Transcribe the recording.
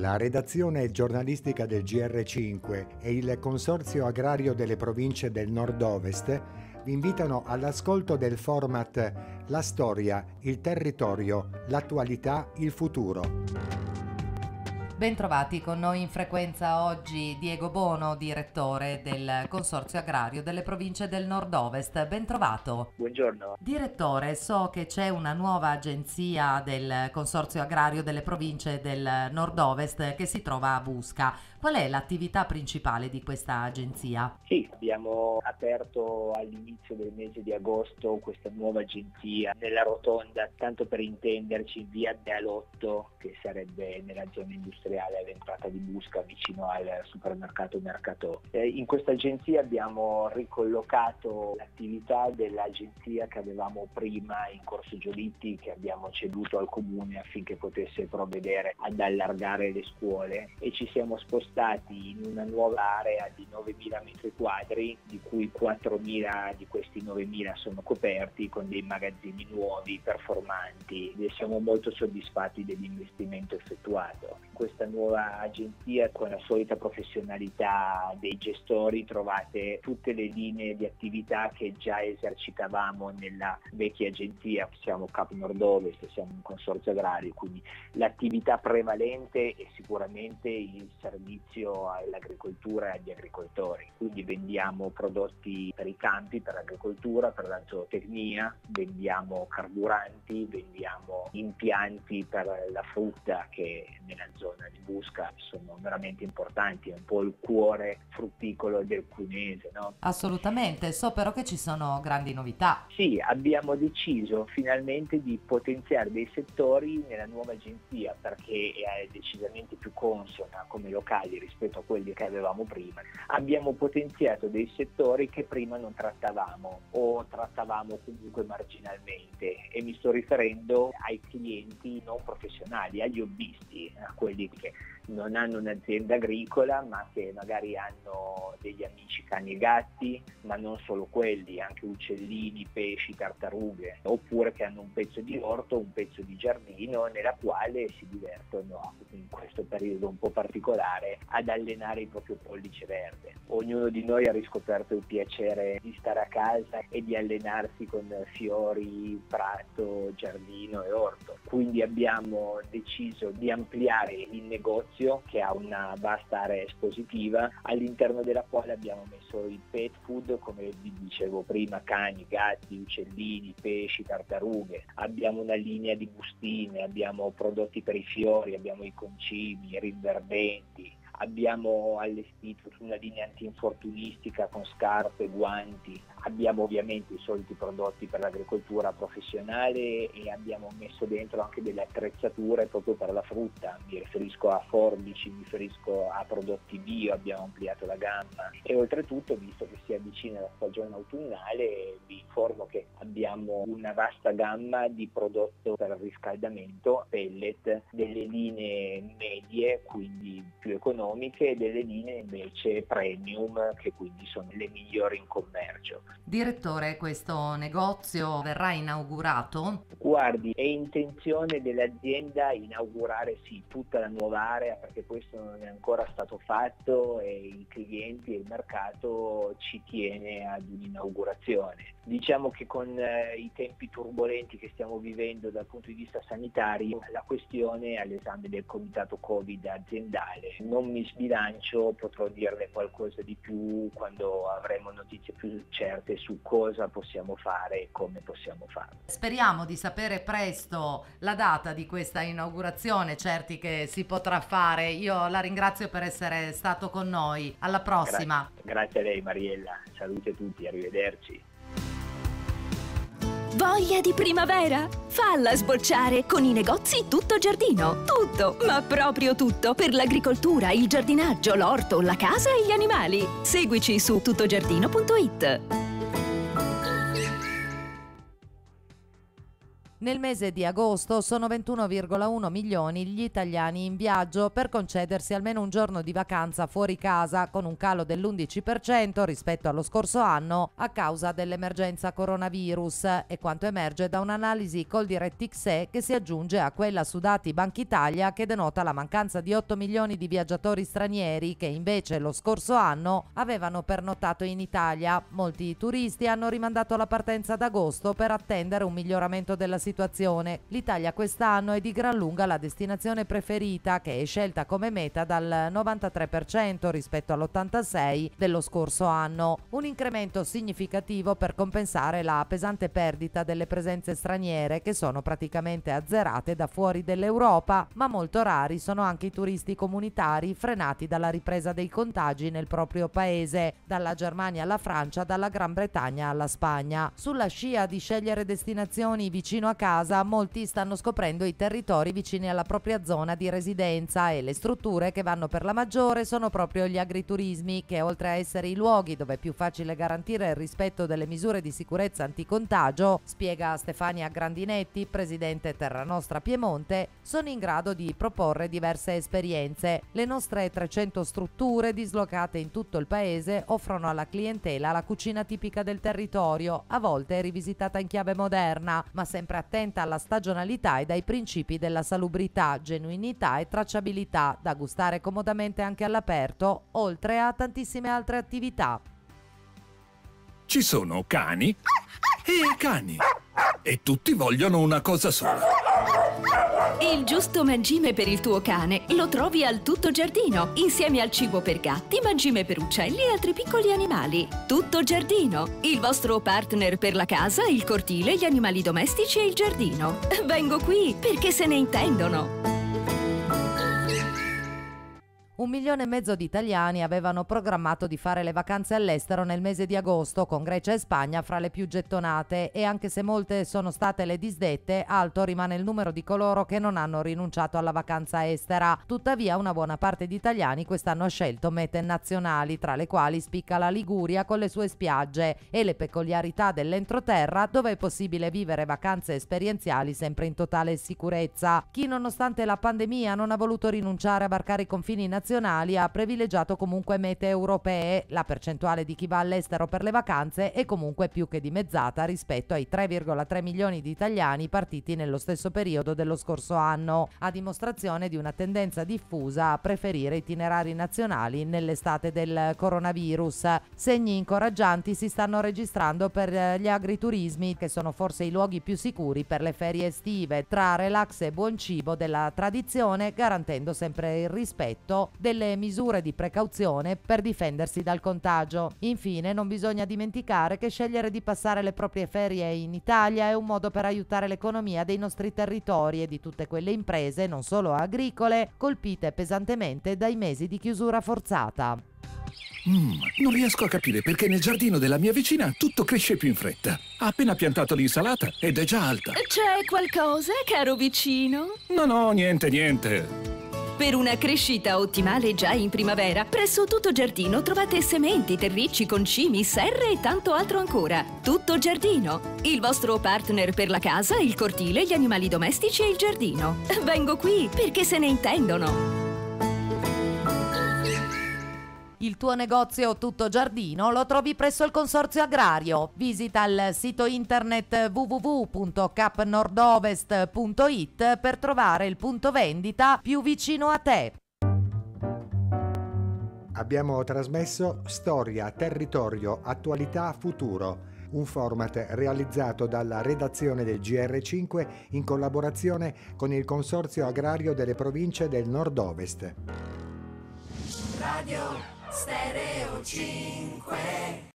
La redazione giornalistica del GR5 e il Consorzio Agrario delle Province del Nord-Ovest vi invitano all'ascolto del format La storia, il territorio, l'attualità, il futuro. Bentrovati, con noi in frequenza oggi Diego Bono, direttore del Consorzio Agrario delle Province del Nord-Ovest. Bentrovato. Buongiorno. Direttore, so che c'è una nuova agenzia del Consorzio Agrario delle Province del Nord-Ovest che si trova a Busca. Qual è l'attività principale di questa agenzia? Sì, abbiamo aperto all'inizio del mese di agosto questa nuova agenzia nella rotonda, tanto per intenderci, in via Bealotto, che sarebbe nella zona industriale all'entrata di Busca, vicino al supermercato Mercato. In questa agenzia abbiamo ricollocato l'attività dell'agenzia che avevamo prima in Corso Giolitti, che abbiamo ceduto al comune affinché potesse provvedere ad allargare le scuole, e ci siamo spostati in una nuova area di 9.000 metri quadri, di cui 4.000 di questi 9.000 sono coperti con dei magazzini nuovi, performanti, e siamo molto soddisfatti dell'investimento effettuato. In questa nuova agenzia, con la solita professionalità dei gestori, trovate tutte le linee di attività che già esercitavamo nella vecchia agenzia. Siamo Cap Nord-Ovest, siamo un consorzio agrario, quindi l'attività prevalente è sicuramente il servizio all'agricoltura e agli agricoltori. Quindi vendiamo prodotti per i campi, per l'agricoltura, per la zootecnia, vendiamo carburanti, vendiamo impianti per la frutta, che nella zona di Busca sono veramente importanti, è un po' il cuore frutticolo del Cuneese, no? Assolutamente, so però che ci sono grandi novità. Sì, abbiamo deciso finalmente di potenziare dei settori nella nuova agenzia, perché è decisamente più consona come locali rispetto a quelli che avevamo prima. Abbiamo potenziato dei settori che prima non trattavamo, o trattavamo comunque marginalmente, e mi sto riferendo ai clienti non professionali, agli hobbisti, a quelli che non hanno un'azienda agricola ma che magari hanno degli amici cani e gatti, ma non solo quelli, anche uccellini, pesci, tartarughe, oppure che hanno un pezzo di orto, un pezzo di giardino nella quale si divertono in questo periodo un po' particolare ad allenare il proprio pollice verde. Ognuno di noi ha riscoperto il piacere di stare a casa e di allenarsi con fiori, prato, giardino e orto. Quindi abbiamo deciso di ampliare il negozio, che ha una vasta area espositiva, all'interno della quale abbiamo messo il pet food, come vi dicevo prima, cani, gatti, uccellini, pesci, tartarughe. Abbiamo una linea di bustine, abbiamo prodotti per i fiori, abbiamo i concimi, i rinverdenti. Abbiamo allestito una linea antinfortunistica con scarpe, guanti, abbiamo ovviamente i soliti prodotti per l'agricoltura professionale e abbiamo messo dentro anche delle attrezzature proprio per la frutta, mi riferisco a forbici, mi riferisco a prodotti bio, abbiamo ampliato la gamma, e oltretutto, visto che si avvicina la stagione autunnale, vi informo che abbiamo una vasta gamma di prodotto per il riscaldamento, pellet, delle linee medie, quindi più economiche, e delle linee invece premium, che quindi sono le migliori in commercio. Direttore, questo negozio verrà inaugurato? Guardi, è intenzione dell'azienda inaugurare sì tutta la nuova area, perché questo non è ancora stato fatto e i clienti e il mercato ci tiene ad un'inaugurazione. Diciamo che con i tempi turbolenti che stiamo vivendo dal punto di vista sanitario, la questione è all'esame del comitato Covid aziendale. Non mi sbilancio, potrò dirle qualcosa di più quando avremo notizie più certe su cosa possiamo fare e come possiamo farlo. Speriamo di sapere presto la data di questa inaugurazione, certi che si potrà fare. Io la ringrazio per essere stato con noi. Alla prossima. Grazie a lei, Mariella. Salute a tutti, arrivederci. Voglia di primavera? Falla sbocciare con i negozi Tutto Giardino. Tutto, ma proprio tutto, per l'agricoltura, il giardinaggio, l'orto, la casa e gli animali. Seguici su tuttogiardino.it. Nel mese di agosto sono 21,1 milioni gli italiani in viaggio per concedersi almeno un giorno di vacanza fuori casa, con un calo dell'11% rispetto allo scorso anno a causa dell'emergenza coronavirus, è quanto emerge da un'analisi Coldiretti-XE che si aggiunge a quella su dati Bankitalia, che denota la mancanza di 8 milioni di viaggiatori stranieri che invece lo scorso anno avevano pernottato in Italia. Molti turisti hanno rimandato la partenza ad agosto per attendere un miglioramento della situazione. L'Italia quest'anno è di gran lunga la destinazione preferita, che è scelta come meta dal 93% rispetto all'86% dello scorso anno, un incremento significativo per compensare la pesante perdita delle presenze straniere, che sono praticamente azzerate da fuori dell'Europa, ma molto rari sono anche i turisti comunitari frenati dalla ripresa dei contagi nel proprio paese, dalla Germania alla Francia, dalla Gran Bretagna alla Spagna. Sulla scia di scegliere destinazioni vicino a casa, molti stanno scoprendo i territori vicini alla propria zona di residenza, e le strutture che vanno per la maggiore sono proprio gli agriturismi, che oltre a essere i luoghi dove è più facile garantire il rispetto delle misure di sicurezza anticontagio, spiega Stefania Grandinetti, presidente Terra Nostra Piemonte, sono in grado di proporre diverse esperienze. Le nostre 300 strutture dislocate in tutto il paese offrono alla clientela la cucina tipica del territorio, a volte rivisitata in chiave moderna, ma sempre attenta alla stagionalità e ai principi della salubrità, genuinità e tracciabilità, da gustare comodamente anche all'aperto, oltre a tantissime altre attività. Ci sono cani e cani, e tutti vogliono una cosa sola. Il giusto mangime per il tuo cane lo trovi al Tutto Giardino, insieme al cibo per gatti, mangime per uccelli e altri piccoli animali. Tutto Giardino, il vostro partner per la casa, il cortile, gli animali domestici e il giardino. Vengo qui perché se ne intendono. 1,5 milioni di italiani avevano programmato di fare le vacanze all'estero nel mese di agosto, con Grecia e Spagna fra le più gettonate, e anche se molte sono state le disdette, alto rimane il numero di coloro che non hanno rinunciato alla vacanza estera. Tuttavia una buona parte di italiani quest'anno ha scelto mete nazionali, tra le quali spicca la Liguria con le sue spiagge e le peculiarità dell'entroterra, dove è possibile vivere vacanze esperienziali sempre in totale sicurezza. Chi, nonostante la pandemia, non ha voluto rinunciare a varcare i confini nazionali ha privilegiato comunque mete europee. La percentuale di chi va all'estero per le vacanze è comunque più che dimezzata rispetto ai 3,3 milioni di italiani partiti nello stesso periodo dello scorso anno, a dimostrazione di una tendenza diffusa a preferire itinerari nazionali nell'estate del coronavirus. Segni incoraggianti si stanno registrando per gli agriturismi, che sono forse i luoghi più sicuri per le ferie estive, tra relax e buon cibo della tradizione, garantendo sempre il rispetto delle misure di precauzione per difendersi dal contagio. Infine, non bisogna dimenticare che scegliere di passare le proprie ferie in Italia è un modo per aiutare l'economia dei nostri territori e di tutte quelle imprese, non solo agricole, colpite pesantemente dai mesi di chiusura forzata. Non riesco a capire perché nel giardino della mia vicina tutto cresce più in fretta. Ha appena piantato l'insalata ed è già alta. C'è qualcosa, caro vicino? No, niente. Per una crescita ottimale già in primavera, presso Tutto Giardino trovate sementi, terricci, concimi, serre e tanto altro ancora. Tutto Giardino, il vostro partner per la casa, il cortile, gli animali domestici e il giardino. Vengo qui perché se ne intendono. Il tuo negozio Tutto Giardino lo trovi presso il Consorzio Agrario. Visita il sito internet www.capnordovest.it per trovare il punto vendita più vicino a te. Abbiamo trasmesso Storia, Territorio, Attualità, Futuro, un format realizzato dalla redazione del GR5 in collaborazione con il Consorzio Agrario delle Province del Nord-Ovest. Radio Stereo 5